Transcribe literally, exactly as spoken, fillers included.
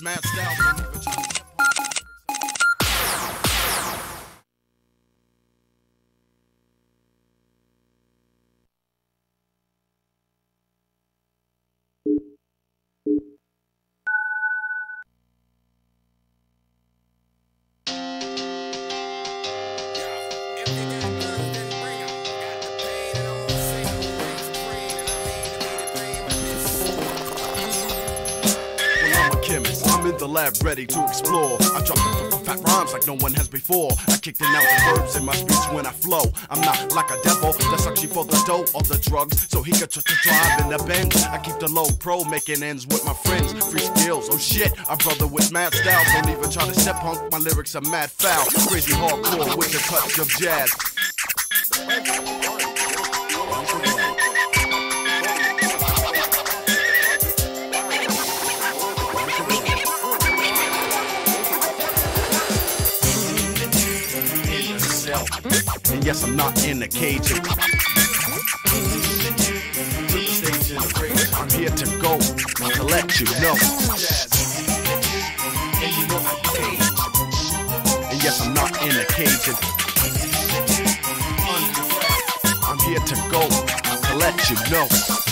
mad style. I'm in the lab ready to explore. I drop the fat rhymes like no one has before. I kick the nouns and verbs in my speech when I flow. I'm not like a devil that's searching for the dough or the drugs so he could tr tr drive in the Benz. I keep the low pro making ends with my friends. Free skills, oh shit, a brother with mad style. Don't even try to step punk, my lyrics are mad foul. Crazy hardcore with a touch of jazz. And yes, I'm not in a cage. I'm here to go to let you know. And yes, I'm not in a cage. I'm here to go to let you know.